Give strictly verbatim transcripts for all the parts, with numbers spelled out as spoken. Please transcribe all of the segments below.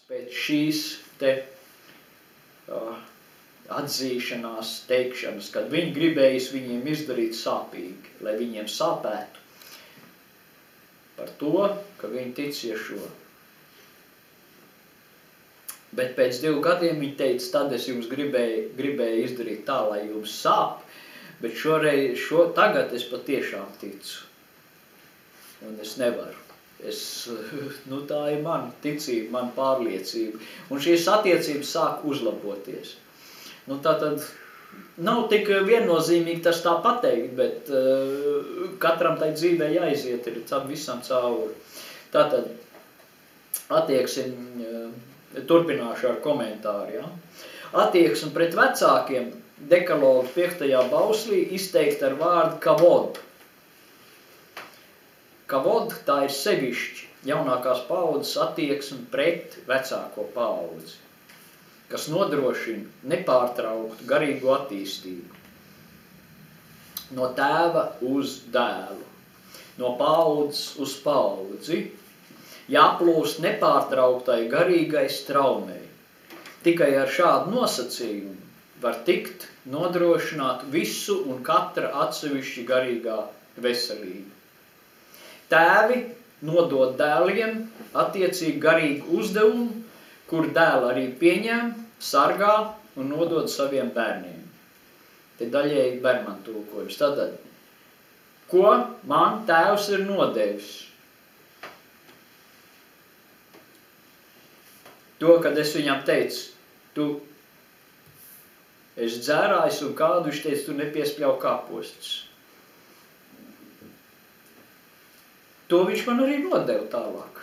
pēc šīs te uh, atzīšanās, teikšanas, kad viņi gribējis viņiem izdarīt sāpīgi, lai viņiem sāpētu par to, ka viņi tic Ješua. Bet pēc divu gadiem viņi teica, tad es jums gribēju, gribēju izdarīt tā, lai jums sāp, bet šoreiz, šo, tagad es patiešām ticu. Un es nevaru. Es, nu tā ir mana ticība, mana pārliecība. Un šīs attiecības sāk uzlaboties. Nu tā tad nav tik viennozīmīgi tas tā pateikt, bet uh, katram tai dzīvē jāiziet ir visam cauri. Tātad attieksim, uh, turpināšu ar komentāru. Ja? Attieksmi pret vecākiem dekaloga piektajā bauslī izteikt ar vārdu kavod. Kavod tā ir sevišķi jaunākās paaudzes attieksme pret vecāko paudzi, kas nodrošina nepārtrauktu garīgu attīstību. No tēva uz dēlu, no paaudzes uz paudzi, jāplūst nepārtrauktai garīgai straumei. Tikai ar šādu nosacījumu var tikt nodrošināt visu un katra atsevišķi garīgā veselība. Tēvi nodod dēliem attiecīgi garīgu uzdevumu, kur dēli arī pieņem, sargā un nodod saviem bērniem. Te daļēji Berman tulkojums. Tātad, ko man tēvs ir nodevis? To, kad es viņam teicu, tu esi dzērājis un kādu, viņš teica, tu nepiespļauj kāpostus. To viņš man arī nodeva tālāk.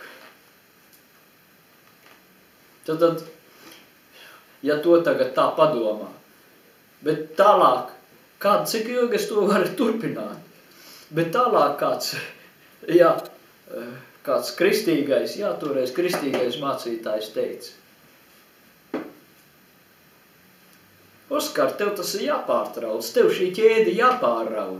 Tad, tad, ja to tagad tā padomā, bet tālāk, kādu, cik ilgi es to varu turpināt, bet tālāk kāds, jā, kāds kristīgais, jā, toreiz kristīgais mācītājs teica, Oskar, tev tas ir jāpārtrauc, tev šī ķēde jāpārrauj.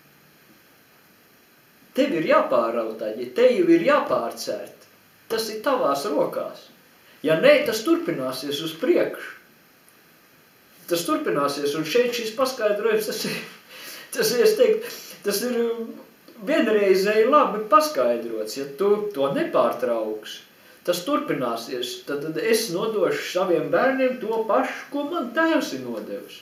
Tev ir jāpārrautaļ, tev ir jāpārcērt. Tas ir tavās rokās. Ja nē, tas turpināsies uz priekšu. Tas turpināsies, un šeit šis paskaidrojums, tas ir, tas ir, es teiktu, tas ir vienreizēji labi paskaidrots. Ja tu to nepārtrauks, tas turpināsies, tad es nodošu saviem bērniem to pašu, ko man tēvs ir nodevis.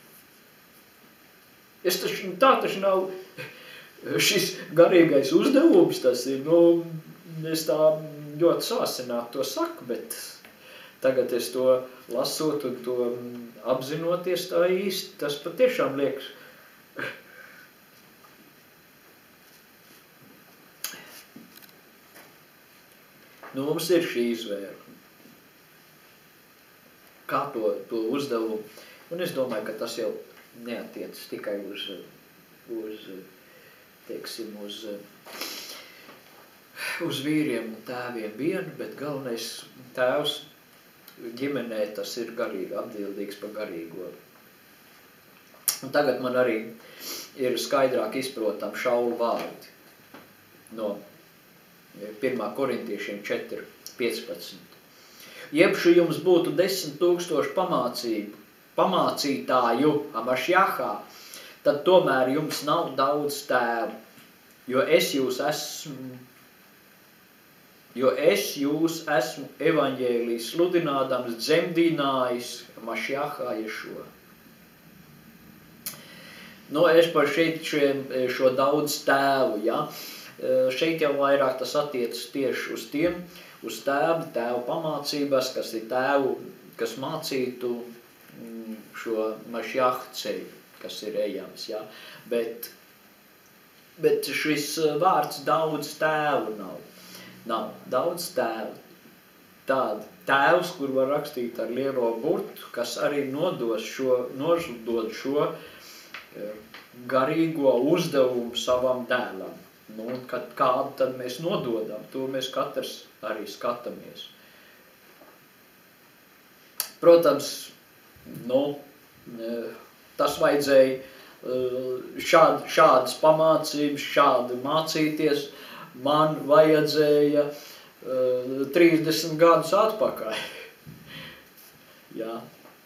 Es taču, tā taču nav šis garīgais uzdevums, tas ir, nu, es tā ļoti sāsināt to saku, bet tagad es to lasot un to apzinoties tā īsti, tas patiešām liekas. Nu, mums ir šī izvēle. Kā to, to uzdevumu, un es domāju, ka tas jau neatiecas tikai uz, uz teiksim, uz, uz vīriem un tēviem vienu, bet galvenais tēvs ģimenē tas ir garīgi, atbildīgs par garīgo. Un tagad man arī ir skaidrāk izprotam Šaula vārdi no pirmā korintiešiem četri piecpadsmit. Jebšu jums būtu desmit tūkstoši pamācību, pamācītāju Amašjahā, tad tomēr jums nav daudz tēvu, jo es jūs esmu, jo es jūs esmu evaņģēlijas sludinādams dzemdinājis Mašjahā Ješua. Nu, es par šeit šiem, šo daudz tēvu, ja? Šeit jau vairāk tas attiecas tieši uz tiem, uz tēvu, tēvu pamācības, kas ir tēvu, kas mācītu šo Mašjahu ceļu, kas ir ejams, ja? Bet, bet šis vārds daudz tēvu nav. Nav daudz tēvu. Tāda tēvs, kur var rakstīt ar lielo burtu, kas arī nodos šo, nodod šo garīgo uzdevumu savam dēlam. Nu, un kad kādu tad mēs nododam, to mēs katrs arī skatāmies. Protams, nu, tas vajadzēja šād, šādas pamācības, šādi mācīties. Man vajadzēja trīsdesmit gadus atpakaļ. Jā.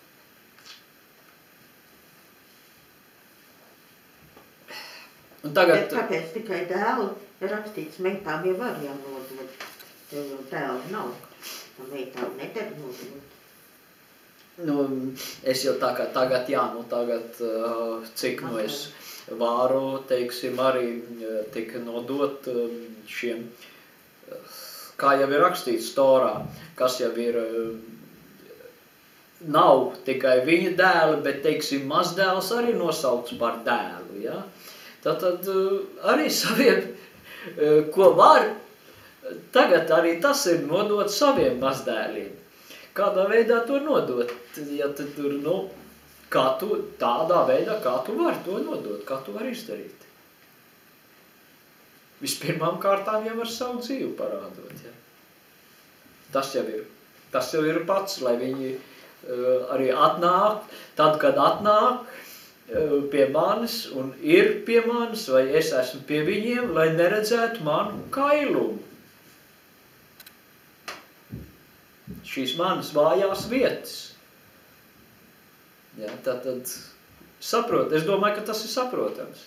Un tagad... Bet kāpēc tikai dēlu rakstīts, meitām jau var jānodot, tev jau dēlu nav, tā meitām nedara nodot. Nu, es jau tā kā tagad, jā, nu tagad, uh, cik nu es vāru, teiksim, arī tika nodot šiem, kā jau ir rakstīts Torā, kas jau ir, nav tikai viņa dēli, bet, teiksim, mazdēls arī nosaukts par dēlu, ja? Tātad arī saviem, ko var, tagad arī tas ir nodot saviem mazdēliem. Kādā veidā to nodot? Ja tu tur, nu, kā tu, tādā veidā, kā tu vari to nodot, kā tu vari izdarīt. Vispirmām kārtām jau ar savu dzīvi parādot, ja. Tas jau ir, tas jau ir pats, lai viņi uh, arī atnāk, tad, kad atnāk uh, pie manis un ir pie manis, vai es esmu pie viņiem, lai neredzētu manu kailumu. Šīs manas vājās vietas. Ja, tātad saprot, es domāju, ka tas ir saprotams.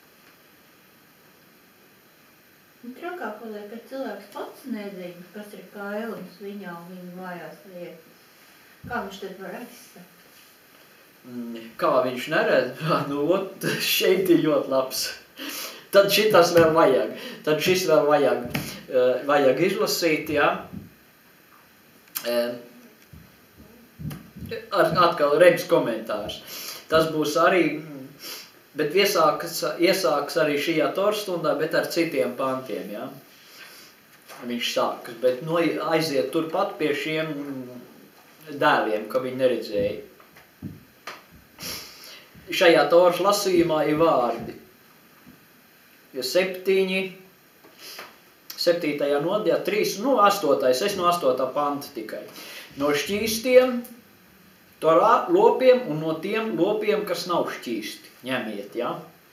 Trakāk paliek, ka cilvēks pats nezina, kas ir kailums viņā un viņa vājās vietas. Kā viņš tad var aizsakt? Kā viņš neredz? Nu, ot, šeit ir ļoti labs. Tad šitas vēl vajag. Tad šis vēl vajag, vajag izlasīt, ja. Atkal Rebs komentārs. Tas būs arī, bet iesāks, iesāks arī šajā torstundā, bet ar citiem pantiem, ja? Viņš sākas, bet no, aiziet turpat pie šiem dēliem, ka viņi neredzēja. Šajā tors lasījumā ir vārdi. Ja septiņi, septītajā nodaļā, trīs, nu, astotais, es no astotā panta tikai. No šķīstiem, torā lopiem un no tiem lopiem, kas nav šķīsti. Ņemiet, ja?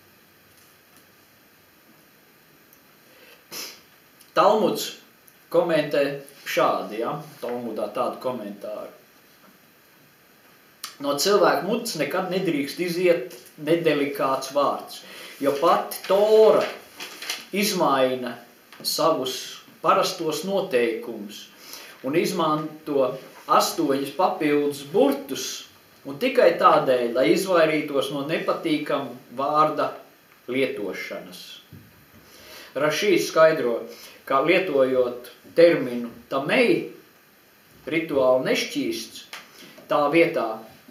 Talmuds komentē šādi, ja? Talmudā tādu komentāru. No cilvēka mutes nekad nedrīkst iziet nedelikāts vārds, jo pati Tora izmaina savus parastos noteikumus un izmanto astoņus papildus burtus un tikai tādēļ, lai izvairītos no nepatīkam vārda lietošanas. Rašīs skaidro, kā lietojot terminu tamei, rituāli nešķīsts, tā vietā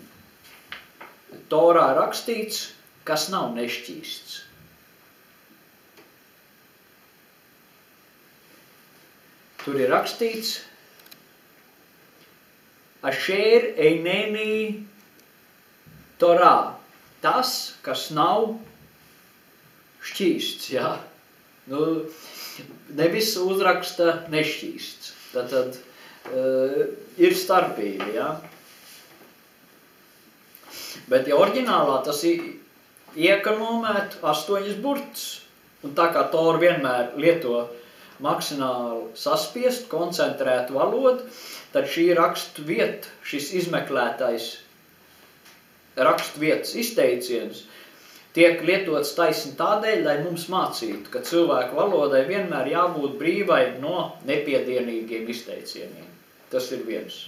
Torā rakstīts, kas nav nešķīsts. Tur ir rakstīts Asher eineni Torā. Tas, kas nav šķīsts, jā. Nu, nevis uzraksta nešķīsts. Tātad uh, ir starpība, jā. Bet ja oriģinālā tas ir iekonomēt astoņas burtus. Un tā kā Tora vienmēr lieto maksimāli saspiest, koncentrētu valodu, tad šī rakstu vieta, šis izmeklētais rakstu vietas izteiciens tiek lietots taisni tādēļ, lai mums mācītu, ka cilvēku valodai vienmēr jābūt brīvai no nepiedienīgiem izteicieniem. Tas ir viens.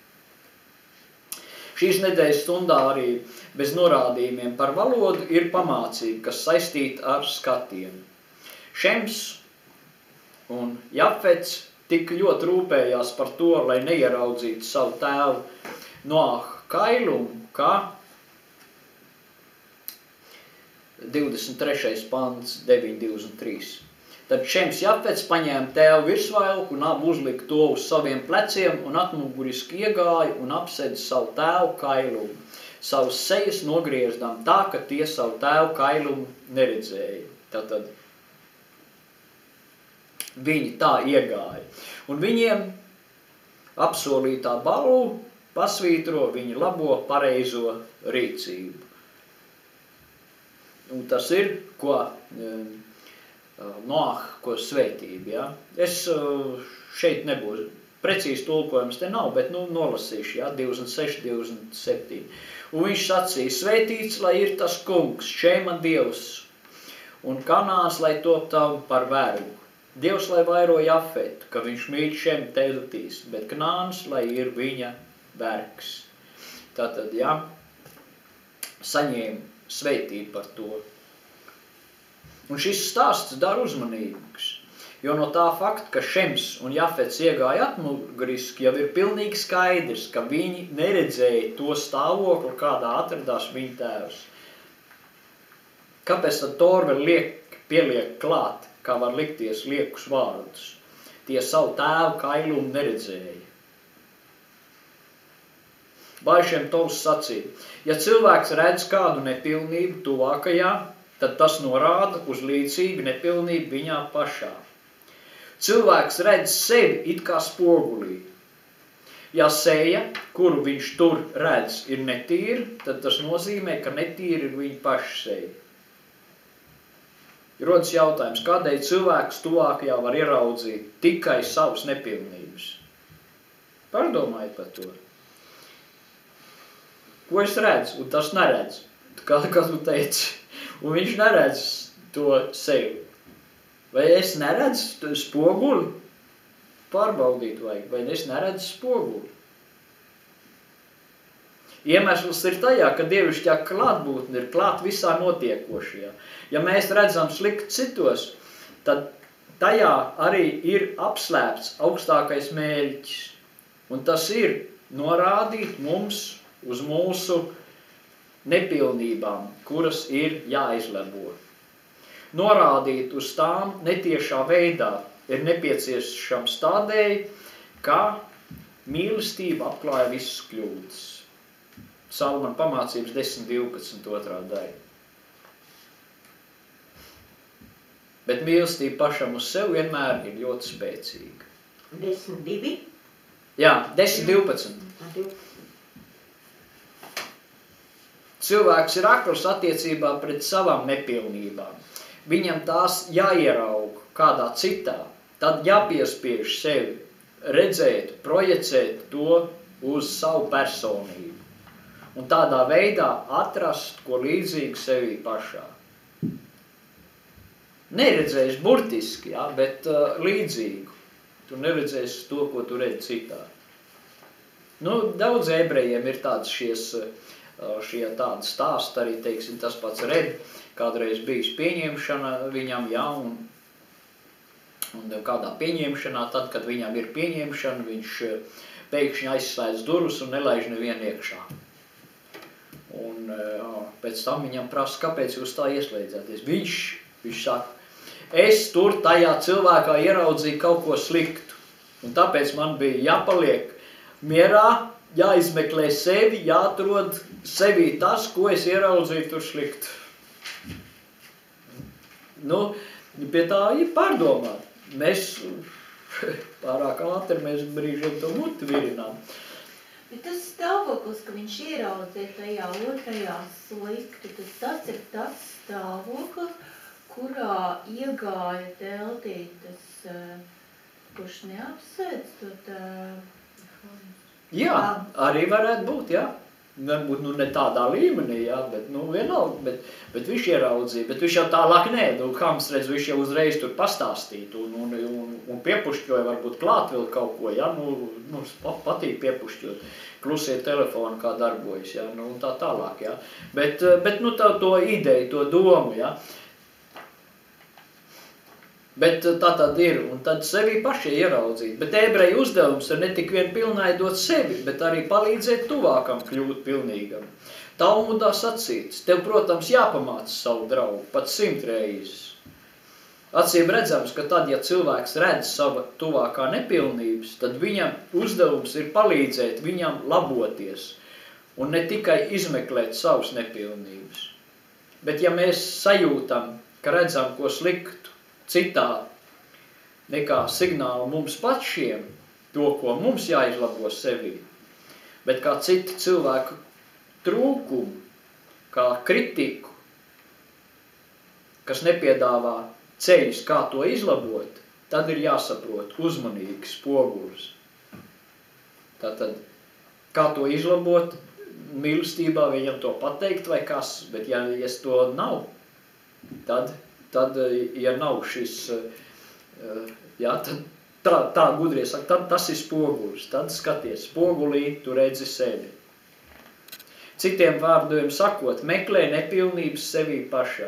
Šīs nedēļas stundā arī bez norādījumiem par valodu ir pamācība, kas saistīta ar skatienu. Šems un Jafets tik ļoti rūpējās par to, lai neieraudzītu savu tēvu Noaha kailumu, kā divdesmit trešais pants, deviņi divdesmit trīs. Tad Šems Jafets paņēma tēvu virsvailku un abu uzlika to uz saviem pleciem un atmuguriski iegāja un apsēda savu tēvu kailumu. Savus sejas nogriezdām tā, ka tie savu tēvu kailumu neredzēja. Tātad viņi tā iegāja. Un viņiem apsolītā balvu pasvītro viņa labo pareizo rīcību. Un tas ir, ko Noaha svētība, ja? Es šeit nebūs, precīzi tulkojums te nav, bet nu nolasīšu, ja? divdesmit seši, divdesmit septiņi. Un viņš sacīja, svētīts, lai ir tas kungs, Šēma Dievs, un Kanāns, lai top tavu par vēru. Dievs, lai vairo Jafetu, ka viņš mīl šiem teiltīs, bet Kanāns, lai ir viņa vergs. Tātad, ja, saņēma svētību par to. Un šis stāsts dara uzmanīgs, jo no tā fakta, ka Šems un Jafets iegāja atmuguriski, jau ir pilnīgi skaidrs, ka viņi neredzēja to stāvokli, kādā atradās viņa tēvs. Kāpēc tad Tora vēl liek, pieliek klāt, kā var likties liekus vārdus? Tie savu tēvu kailumu neredzēja. Baišiem Tovs sacīja, ja cilvēks redz kādu nepilnību tuvākajā, tad tas norāda uz līdzīgu nepilnību viņā pašā. Cilvēks redz sevi it kā spogulī. Ja seja, kuru viņš tur redz, ir netīra, tad tas nozīmē, ka netīra ir viņa paša seja. Rodas jautājums, kādēļ cilvēks tuvākajā var ieraudzīt tikai savas nepilnības? Pārdomājiet par to. Ko es redzu, un tas neredz? Kā, kā tu teici? Un viņš neredz to sevi. Vai es neredzu spoguli? Pārbaudīt vajag. Vai es neredzu spoguli? Iemesls ir tajā, ka dievišķā klātbūtne ir klāt visā notiekošajā. Ja mēs redzam slikti citos, tad tajā arī ir apslēpts augstākais mērķis. Un tas ir norādīt mums uz mūsu nepilnībām, kuras ir jāizlabo. Norādīt uz tām netiešā veidā ir nepieciešams tādēļ, ka mīlestība apklāja visas kļūdas. Salmana pamācības desmit divpadsmit otrā daļa. Bet mīlestība pašam uz sevi vienmēr ir ļoti spēcīga. desmit divi? Jā, desmit divpadsmit. Cilvēks ir akls attiecībā pret savām nepilnībām. Viņam tās jāieraug kādā citā, tad jāpiespiež sevi, redzēt, projicēt to uz savu personību. Un tādā veidā atrast, ko līdzīgi sevī pašā. Neredzēs burtiski, ja, bet uh, līdzīgu. Tu neredzēsi to, ko tu redzi citā. Nu, daudz ebrejiem ir tāds šies, šie tādi stāsti, arī, teiksim, tas pats Red, kādreiz bijis pieņemšana viņam, ja, un, un kādā pieņemšanā, tad, kad viņam ir pieņemšana, viņš pēkšņi aizslēdz durvis un nelaiž nevienu iekšā. Un jā, pēc tam viņam prasa, kāpēc jūs tā ieslēdzāties. Viņš, viņš saka, es tur tajā cilvēkā ieraudzīju kaut ko sliktu, un tāpēc man bija jāpaliek mierā, jāizmeklē sevi, jāatrod sevī tas, ko es ieraudzīju tur sliktu. Nu, pie tā ir pārdomāt. Mēs pārāk ātri, mēs brīžiem to muti virinām. Bet tas stāvoklis, ka viņš ieraudzīja tajā otrajā slikti, tas, tas ir tas stāvoklis, kurā iegāja teltītas, kurš neapsēdz to tēvu. Jā, arī varētu būt, jā. Varbūt nu, ne tādā līmenī, jā, bet nu, vienalga, bet, bet viņš ieraudzīja, bet viņš jau tālāk nē, nu, kāms redz, viņš jau uzreiz tur pastāstīt un, un, un, un piepušķoja varbūt klāt vēl kaut ko, jā, nu, nu patīk piepušķot, klusie telefoni kā darbojas, jā, nu, un tā tālāk, jā, bet, bet nu, tā, to ideju, to domu, jā. Bet tā tad ir, un tad sevi paši ieraudzīt. Bet ebreju uzdevums ir ne tik vien pilnaidot sevi, bet arī palīdzēt tuvākam kļūt pilnīgam. Talmudā sacīts, tev, protams, jāpamāca savu draugu, pat simt reizes. Acīm redzams, ka tad, ja cilvēks redz sava tuvākā nepilnības, tad viņam uzdevums ir palīdzēt viņam laboties un ne tikai izmeklēt savas nepilnības. Bet ja mēs sajūtam, ka redzam ko sliktu, citā nekā signālu mums pašiem, to, ko mums jāizlabo sevī, bet kā citu cilvēku trūkumu, kā kritiku, kas nepiedāvā ceļus, kā to izlabot, tad ir jāsaprot uzmanīgi spogulis. Tātad, kā to izlabot, mīlestībā viņam to pateikt vai kas, bet ja, ja to nav, tad, tad ja nav šis, jā, tad tā, tā gudrie saka, tad tas ir spogulis, tad skaties, spogulī tu redzi sevi. Citiem vārdiem sakot, meklē nepilnības sevī pašai.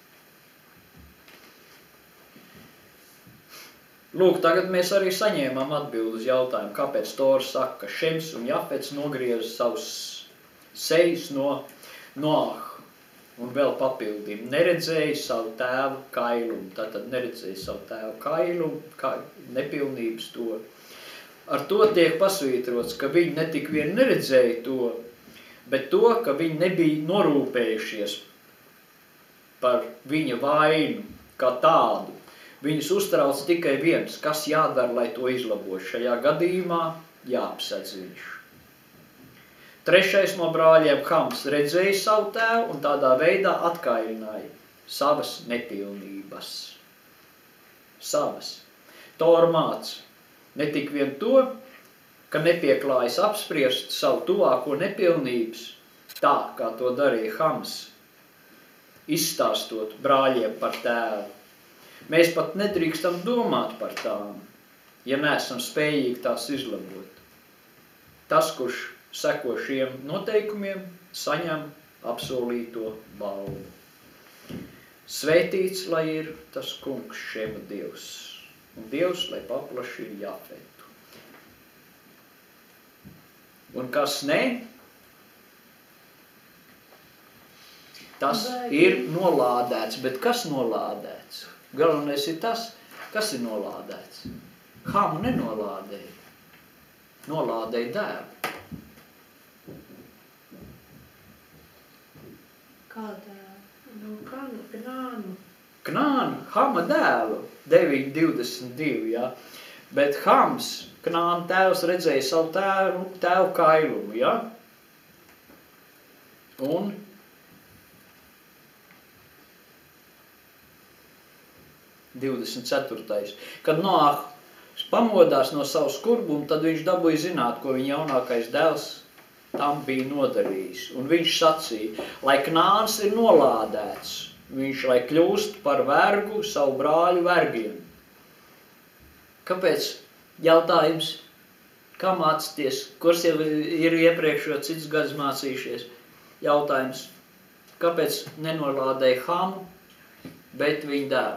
Lūk, tagad mēs arī saņēmām atbildi uz jautājumu, kāpēc Tora saka, ka Šems un Jafets nogrieza savus sejus no Noaha un vēl papildīja. Neredzēja savu tēvu kailumu, tātad neredzēja savu tēvu kailumu, ka, nepilnības to. Ar to tiek pasvītrots, ka viņi ne tik vien neredzēja to, bet to, ka viņi nebija norūpējušies par viņa vainu kā tādu. Viņus uztrauc tikai viens, kas jādara, lai to izlabo. Šajā gadījumā jāapsedz viņš. Trešais no brāļiem Hams redzēja savu tēvu un tādā veidā atkailināja savas nepilnības. Savas. Tora māca ne tik vien to, ka nepieklājas apspriest savu tuvāko nepilnības, tā kā to darīja Hams, izstāstot brāļiem par tēvu. Mēs pat nedrīkstam domāt par tām, ja neesam spējīgi tās izlabot. Tas, kurš seko šiem noteikumiem, saņem apsolīto balvu. Svētīts, lai ir tas kungs Šema Dievs, un Dievs, lai paplašina Jafetu. Un kas ne, tas ir nolādēts, bet kas nolādēts? Galvenais ir tas, kas ir nolādēts. Hamu nenolādēja. Nolādēja dēlu. Kā dēlu? Nu, kā Knānu. Knānu, Hama dēlu, deviņi divdesmit divi, jā. Bet Hams, Knāna tēvs, redzēja savu tēvu, tēvu kailumu, jā. Un divdesmit ceturtais. Kad Noahs pamodās no savu skurbumu, tad viņš dabūja zināt, ko viņa jaunākais dēls tam bija nodarījis. Un viņš sacīja, lai Knāns ir nolādēts, viņš lai kļūst par vergu savu brāļu vergiem. Kāpēc? Jautājums, kā mācīties? Kurs jau ir iepriekšo cits gads mācījušies? Jautājums, kāpēc nenolādēja Hamu, bet viņa dēlu?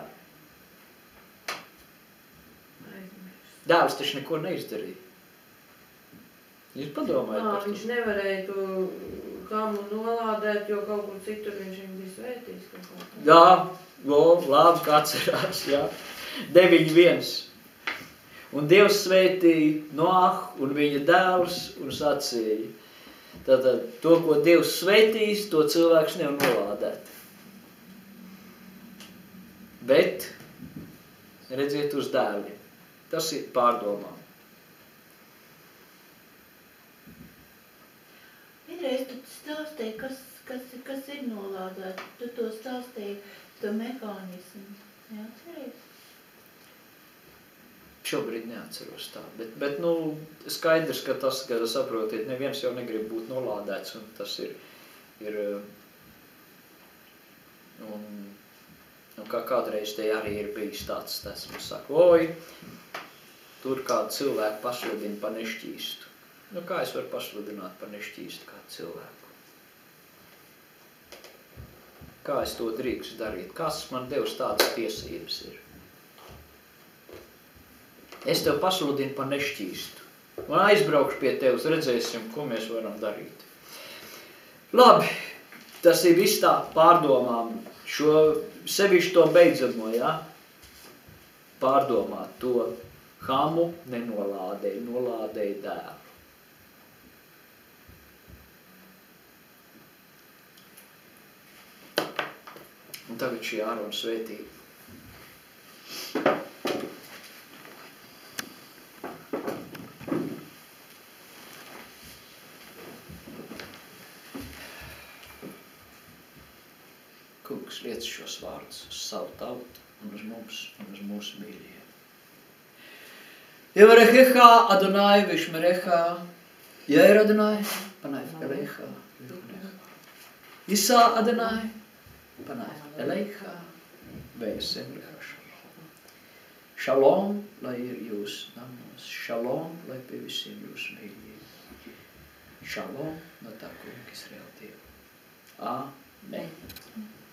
Dēls taču neko neizdarīja. Jūs padomājat Nā, par to? viņš nevarēja to Hamu nolādēt, jo kaut kur citur viņš viņu bija svētījis. Jā, o, labi, kā atcerās, jā. deviņi viens. Un Dievs svētīja Noahu un viņa dēlus un sacīja. Tātad to, ko Dievs svētīs, to cilvēks nevar nolādēt. Bet redziet uz dēliem. Tas ir pārdomām. Vienreiz tu stāstīji, kas, kas, kas ir nolādēts. Tu to stāstīji, to mehānismu. Neatceries? Šobrīd neatceros tā, bet, bet nu, skaidrs, ka tas, ka saprotiet, neviens jau negrib būt nolādēts, un tas ir, ir un, un kā kādreiz te arī ir bijis tāds, tāds, man saka, oi, tur kādu cilvēku pasludina par nešķīstu. Nu, kā es varu pasludināt par nešķīstu kādu cilvēku? Kā es to drīkstu darīt? Kas man Devs tādas tiesības ir? Es tev pasludinu par nešķīstu. Un aizbraukšu pie tevis, redzēsim, ko mēs varam darīt. Labi, tas ir viss tā pārdomām. Šo sevišķi to beidzamo, ja? Pārdomāt to. Hamu nenolādēja, nolādēja dēlu. Un tagad šī Ārona svētība. Kungs liec šos vārdus uz savu tautu. un uz mums, un uz mūsu mīļiem. Yevarechecha Adonai v'yishmerecha, Yair Adonai panav elecha v'yichunecha. Yisa Adonai panav elecha v'yasem lecha shalom. Shalom, lai ir jūs namos, shalom, lai pie visiem jūs mīļiem. Shalom no tā kunga Izraēla Dieva. Amen.